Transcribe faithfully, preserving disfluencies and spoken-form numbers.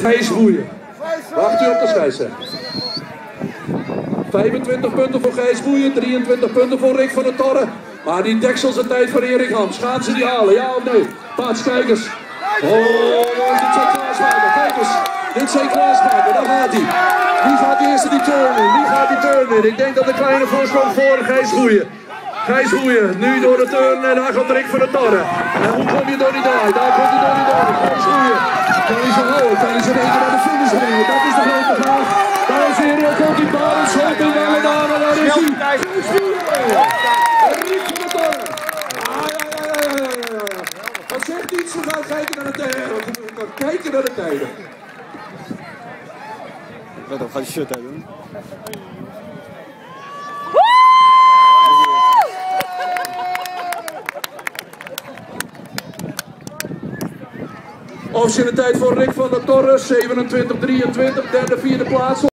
Gijs Boeien. Wacht u op de scheidsrechter. vijfentwintig punten voor Gijs Boeien, drieëntwintig punten voor Rick van der Torre. Maar die deksel is de tijd voor Erik Hams. Gaan ze die halen, ja of nee? Paats, kijk eens. Oh, dit zijn Klaasmaker, kijk eens. Dit zijn Klaasmaker, daar gaat hij. Wie gaat die eerste die turn in? Wie gaat die turn in? Ik denk dat de kleine voorsprong voor Gijs Boeien. Gijs Boeien, nu door de turn en daar gaat Rick van der Torre. En hoe kom je door die daar? Daar komt hij door die daar. Gijs Boeien. Kan hij ze houden? Kan hij ze even naar de finish brengen? Dat is de grote vraag. Dames en heren, komt die bal en schoot in alle namen. Daar is hij. Gijs Boeien. En Rick van der Torre. Ah, ja, ja, ja, ja, ja, ja. Wat zegt iets? We gaan kijken naar de tijden. We gaan kijken naar de tijden. Let op, ga je shirt uit doen. Officiële tijd voor Rick van der Torre, zevenentwintig drieëntwintig, derde, vierde plaats.